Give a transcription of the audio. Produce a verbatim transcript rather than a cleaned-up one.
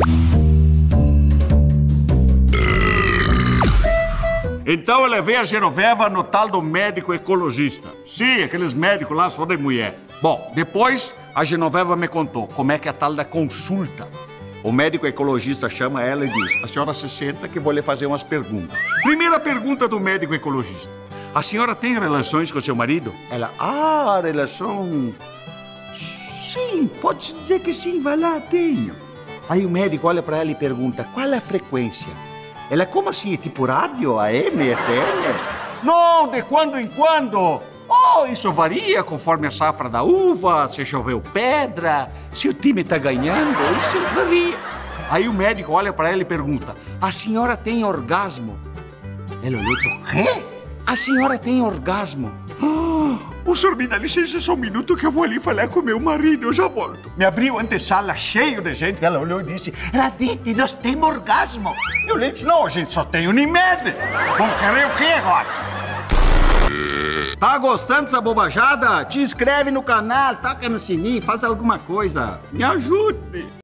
Então eu levei a Genoveva no tal do médico ecologista. Sim, aqueles médicos lá só de mulher. Bom, depois a Genoveva me contou como é que é a tal da consulta. O médico ecologista chama ela e diz: a senhora se senta que eu vou lhe fazer umas perguntas. Primeira pergunta do médico ecologista: a senhora tem relações com seu marido? Ela: ah, relação... Sim, pode-se dizer que sim, vai lá, tenho. Aí o médico olha pra ela e pergunta: qual é a frequência? Ela: como assim? É tipo rádio, A M, F M? Não, de quando em quando. Oh, isso varia conforme a safra da uva, se choveu pedra, se o time tá ganhando, isso varia. Aí o médico olha pra ela e pergunta: a senhora tem orgasmo? Ela olhou e falou: quê? A senhora tem orgasmo? Ah, o senhor me dá licença só um minuto que eu vou ali falar com meu marido, eu já volto. Me abriu a antessala cheio de gente, ela olhou e disse: Radite, nós temos orgasmo. Eu lhe disse: não, a gente só tem Unimed. Vamos querer o quê agora? Tá gostando dessa bobajada? Te inscreve no canal, toca no sininho, faz alguma coisa. Me ajude.